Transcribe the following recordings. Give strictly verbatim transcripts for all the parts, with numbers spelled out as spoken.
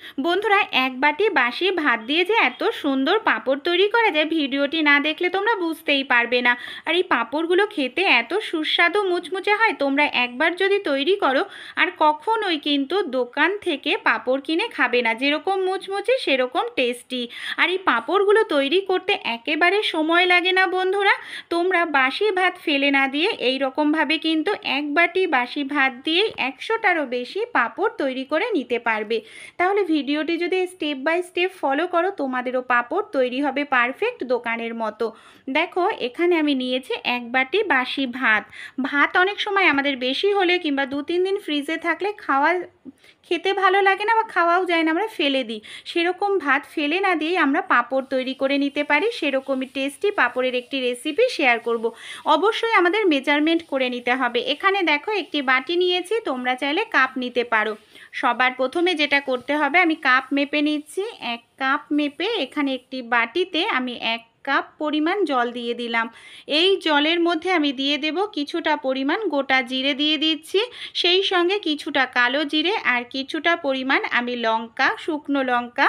বন্ধুরা, এক বাটি বাসি ভাত দিয়ে যে এত সুন্দর পাঁপড় তৈরি করা যায়, ভিডিওটি না দেখলে তোমরা বুঝতেই পারবে না। আর এই পাঁপড়গুলো খেতে এত সুস্বাদু মুচমুচে হয়, তোমরা একবার যদি তৈরি করো আর কখনোই কিন্তু দোকান থেকে পাঁপড় কিনে খাবে না। যেরকম মুচমুচে সেরকম টেস্টি। আর এই পাঁপড়গুলো তৈরি করতে একেবারে সময় লাগে না বন্ধুরা। তোমরা বাসি ভাত ফেলে না দিয়ে এই রকমভাবে কিন্তু এক বাটি বাসি ভাত দিয়ে একশোটারও বেশি পাঁপড় তৈরি করে নিতে পারবে। তাহলে ভিডিওটি যদি স্টেপ বাই স্টেপ ফলো করো, তোমাদেরও পাঁপড় তৈরি হবে পারফেক্ট দোকানের মতো। দেখো, এখানে আমি নিয়েছি এক বাটি বাসি ভাত। ভাত অনেক সময় আমাদের বেশি হলে কিংবা দু তিন দিন ফ্রিজে থাকলে খাওয়া খেতে ভালো লাগে না বা খাওয়াও যায় না, আমরা ফেলে দিই। সেরকম ভাত ফেলে না দিয়ে আমরা পাঁপড় তৈরি করে নিতে পারি। সেরকমই টেস্টি পাঁপড়ের একটি রেসিপি শেয়ার করব। অবশ্যই আমাদের মেজারমেন্ট করে নিতে হবে। এখানে দেখো, একটি বাটি নিয়েছি, তোমরা চাইলে কাপ নিতে পারো। সবার প্রথমে যেটা করতে হবে, আমি কাপ মেপে নিচ্ছি। এক কাপ মেপে এখানে একটি বাটিতে আমি এক কাপ পরিমাণ জল দিয়ে দিলাম। এই জলের মধ্যে আমি দিয়ে দেব কিছুটা পরিমাণ গোটা জিরে দিয়ে দিচ্ছি, সেই সঙ্গে কিছুটা কালো জিরে আর কিছুটা পরিমাণ আমি লঙ্কা, শুকনো লঙ্কা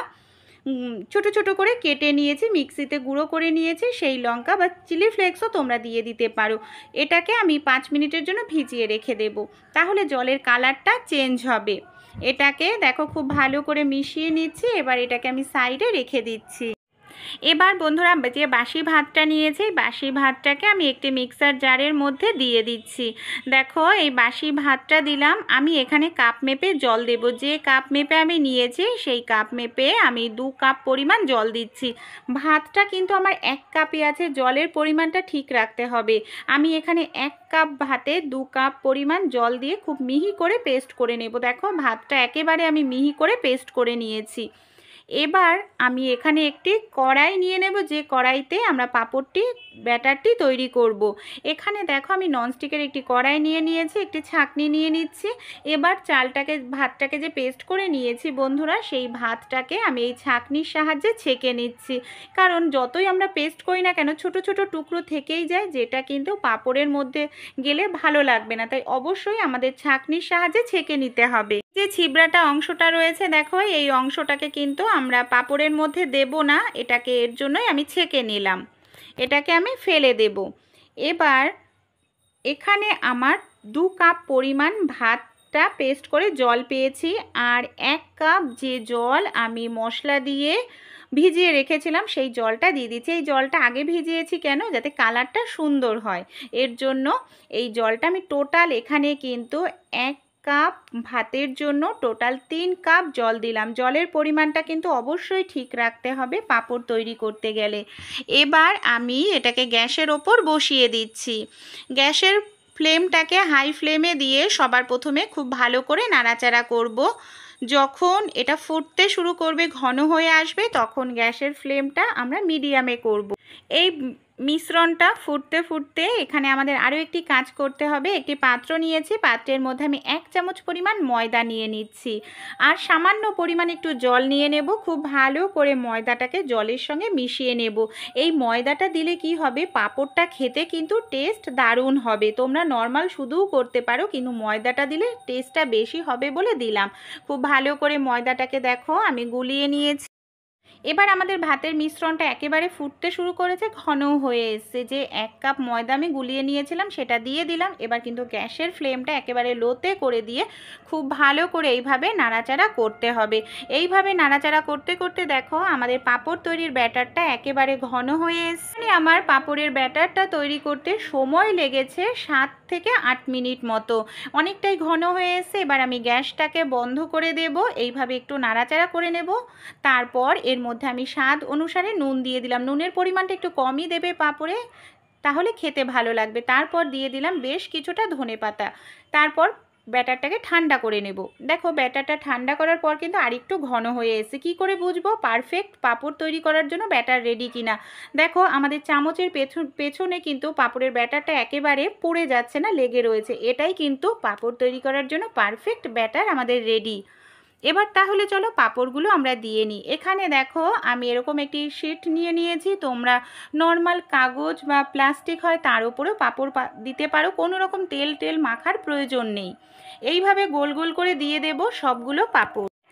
ছোট ছোট করে কেটে নিয়েছি, মিক্সিতে গুঁড়ো করে নিয়েছি। সেই লঙ্কা বা চিলি ফ্লেক্সও তোমরা দিয়ে দিতে পারো। এটাকে আমি পাঁচ মিনিটের জন্য ভিজিয়ে রেখে দেব, তাহলে জলের কালারটা চেঞ্জ হবে। এটাকে দেখো খুব ভালো করে মিশিয়ে নিচ্ছি। এবার এটাকে আমি সাইডে রেখে দিচ্ছি। এবার বন্ধুরা, যে বাসি ভাতটা নিয়েছি, বাসি ভাতটাকে আমি একটি মিক্সার জারের মধ্যে দিয়ে দিচ্ছি। দেখো, এই বাসি ভাতটা দিলাম। আমি এখানে কাপ মেপে জল দেব। যে কাপ মেপে আমি নিয়েছি সেই কাপ মেপে আমি দু কাপ পরিমাণ জল দিচ্ছি। ভাতটা কিন্তু আমার এক কাপই আছে, জলের পরিমাণটা ঠিক রাখতে হবে। আমি এখানে এক কাপ ভাতে দু কাপ পরিমাণ জল দিয়ে খুব মিহি করে পেস্ট করে নেব। দেখো, ভাতটা একেবারে আমি মিহি করে পেস্ট করে নিয়েছি। এবার আমি এখানে একটি কড়াই নিয়ে নেব, যে কড়াইতে আমরা পাঁপড়টি ব্যাটারটি তৈরি করব। এখানে দেখো, আমি ননস্টিকের একটি কড়াই নিয়ে নিয়েছি, একটি ছাঁকনি নিয়ে নিচ্ছি। এবার চালটাকে ভাতটাকে যে পেস্ট করে নিয়েছি বন্ধুরা, সেই ভাতটাকে আমি এই ছাঁকনির সাহায্যে ছেঁকে নিচ্ছি। কারণ যতই আমরা পেস্ট করি না কেন, ছোট ছোট টুকরো থেকেই যায়, যেটা কিন্তু পাঁপড়ের মধ্যে গেলে ভালো লাগবে না। তাই অবশ্যই আমাদের ছাঁকনির সাহায্যে ছেঁকে নিতে হবে। যে ছিবড়াটা অংশটা রয়েছে, দেখো, এই অংশটাকে কিন্তু আমরা পাঁপড়ের মধ্যে দেব না। এটাকে এর জন্যই আমি ছেঁকে নিলাম। এটাকে আমি ফেলে দেব। এবার এখানে আমার দু কাপ পরিমাণ ভাতটা পেস্ট করে জল পেয়েছি, আর এক কাপ যে জল আমি মশলা দিয়ে ভিজিয়ে রেখেছিলাম সেই জলটা দিয়ে দিচ্ছি। এই জলটা আগে ভিজিয়েছি কেন? যাতে কালারটা সুন্দর হয়, এর জন্য। এই জলটা আমি টোটাল এখানে কিন্তু এক কাপ ভাতের জন্য টোটাল তিন কাপ জল দিলাম। জলের পরিমাণটা কিন্তু অবশ্যই ঠিক রাখতে হবে পাঁপড় তৈরি করতে গেলে। এবার আমি এটাকে গ্যাসের ওপর বসিয়ে দিচ্ছি। গ্যাসের ফ্লেমটাকে হাই ফ্লেমে দিয়ে সবার প্রথমে খুব ভালো করে নাড়াচাড়া করব। যখন এটা ফুটতে শুরু করবে, ঘন হয়ে আসবে, তখন গ্যাসের ফ্লেমটা আমরা মিডিয়ামে করব। এই মিশ্রণটা ফুটতে ফুটতে এখানে আমাদের আরও একটি কাজ করতে হবে। একটি পাত্র নিয়েছি, পাত্রের মধ্যে আমি এক চামচ পরিমাণ ময়দা নিয়ে নিচ্ছি, আর সামান্য পরিমাণ একটু জল নিয়ে নেব। খুব ভালো করে ময়দাটাকে জলের সঙ্গে মিশিয়ে নেব। এই ময়দাটা দিলে কি হবে, পাঁপড়টা খেতে কিন্তু টেস্ট দারুণ হবে। তোমরা নর্মাল শুধুও করতে পারো, কিন্তু ময়দাটা দিলে টেস্টটা বেশি হবে বলে দিলাম। খুব ভালো করে ময়দাটাকে দেখো আমি গুলিয়ে নিয়েছি। এবার আমাদের ভাতের মিশ্রণটা একেবারে ফুটতে শুরু করেছে, ঘনও হয়ে এসছে। যে এক কাপ ময়দা আমি গুলিয়ে নিয়েছিলাম সেটা দিয়ে দিলাম। এবার কিন্তু গ্যাসের ফ্লেমটা একেবারে লোতে করে দিয়ে খুব ভালো করে এইভাবে নাড়াচাড়া করতে হবে। এইভাবে নাড়াচাড়া করতে করতে দেখো আমাদের পাঁপড় তৈরির ব্যাটারটা একেবারে ঘন হয়ে এসছে। আমার পাঁপড়ের ব্যাটারটা তৈরি করতে সময় লেগেছে সাত থেকে আট মিনিট মতো, অনেকটাই ঘন হয়ে এসছে। এবার আমি গ্যাসটাকে বন্ধ করে দেব, এইভাবে একটু নাড়াচাড়া করে নেব। তারপর এর মধ্যে আমি স্বাদ অনুসারে নুন দিয়ে দিলাম। নুনের পরিমাণটা একটু কমই দেবে পাঁপড়ে, তাহলে খেতে ভালো লাগবে। তারপর দিয়ে দিলাম বেশ কিছুটা ধনেপাতা। তারপর ব্যাটারটাকে ঠান্ডা করে নেব। দেখো, ব্যাটারটা ঠান্ডা করার পর কিন্তু আরেকটু ঘন হয়ে এসেছে। কী করে বুঝবো পারফেক্ট পাঁপড় তৈরি করার জন্য ব্যাটার রেডি কিনা? দেখো, আমাদের চামচের পেছন পেছনে কিন্তু পাঁপড়ের ব্যাটারটা একেবারে পড়ে যাচ্ছে না, লেগে রয়েছে। এটাই কিন্তু পাঁপড় তৈরি করার জন্য পারফেক্ট ব্যাটার আমাদের রেডি। এবার তাহলে চলো পাঁপড়গুলো আমরা দিয়ে নিই। এখানে দেখো, আমি এরকম একটি শিট নিয়ে নিয়েছি। তোমরা নর্মাল কাগজ বা প্লাস্টিক হয় তার উপরেও পাঁপড় দিতে পারো, কোনো রকম তেল টেল মাখার প্রয়োজন নেই। এইভাবে গোল গোল করে দিয়ে দেব সবগুলো পাঁপড়।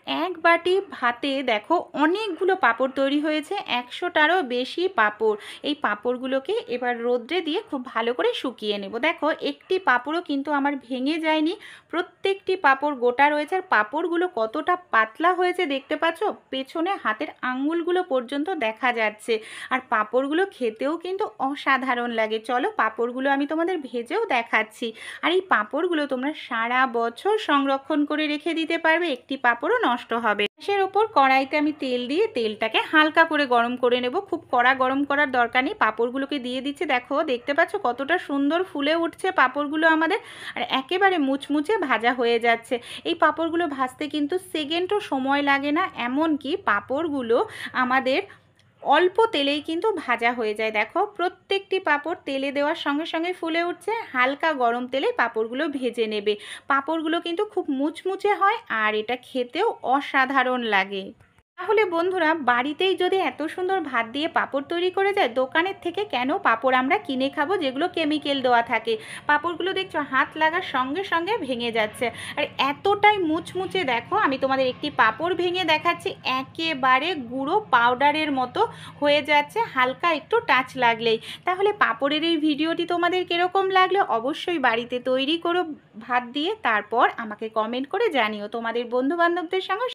এক বাটি ভাতে দেখো অনেকগুলো পাঁপড় তৈরি হয়েছে, একশোটারও বেশি পাঁপড়। এই পাঁপড়গুলোকে এবার রোদ্রে দিয়ে খুব ভালো করে শুকিয়ে নেব। দেখো একটি পাঁপড়ও কিন্তু আমার ভেঙে যায়নি, প্রত্যেকটি পাঁপড় গোটা রয়েছে। আর পাঁপড়গুলো কতটা পাতলা হয়েছে দেখতে পাচ্ছ, পেছনে হাতের আঙুলগুলো পর্যন্ত দেখা যাচ্ছে। আর পাঁপড়গুলো খেতেও কিন্তু অসাধারণ লাগে। চলো পাঁপড়গুলো আমি তোমাদের ভেজেও দেখাচ্ছি। আর এই পাঁপড়গুলো তোমরা সারা বছর সংরক্ষণ করে রেখে দিতে পারবে, একটি পাঁপড়ও নষ্ট হবে। গ্যাসের ওপর কড়াইতে আমি তেল দিয়ে তেলটাকে হালকা করে গরম করে নেব, খুব কড়া গরম করার দরকার নেই। পাঁপড়গুলোকে দিয়ে দিচ্ছি, দেখো দেখতে পাচ্ছ কতটা সুন্দর ফুলে উঠছে পাঁপড়গুলো আমাদের, আর একেবারে মুচমুচে ভাজা হয়ে যাচ্ছে। এই পাঁপড়গুলো ভাজতে কিন্তু সেকেন্ডও সময় লাগে না, এমনকি পাঁপড়গুলো আমাদের অল্প তেলেই কিন্তু ভাজা হয়ে যায়। দেখো প্রত্যেকটি পাঁপড় তেলে দেওয়ার সঙ্গে সঙ্গে ফুলে উঠছে। হালকা গরম তেলে পাঁপড়গুলো ভেজে নেবে। পাঁপড়গুলো কিন্তু খুব মুচমুচে হয় আর এটা খেতেও অসাধারণ লাগে। তাহলে বন্ধুরা, বাড়িতেই যদি এত সুন্দর ভাত দিয়ে পাঁপড় তৈরি করে যায়, দোকানের থেকে কেন পাঁপড় আমরা কিনে খাবো যেগুলো কেমিক্যাল দেওয়া থাকে। পাঁপড়গুলো দেখছো হাত লাগার সঙ্গে সঙ্গে ভেঙে যাচ্ছে, আর এতটাই মুচমুচে। দেখো আমি তোমাদের একটি পাঁপড় ভেঙে দেখাচ্ছি, একেবারে গুঁড়ো পাউডারের মতো হয়ে যাচ্ছে হালকা একটু টাচ লাগলেই। তাহলে পাঁপড়ের এই ভিডিওটি তোমাদের কীরকম লাগলো অবশ্যই বাড়িতে তৈরি করো ভাত দিয়ে, তারপর আমাকে কমেন্ট করে জানিও। তোমাদের বন্ধু বান্ধবদের সঙ্গে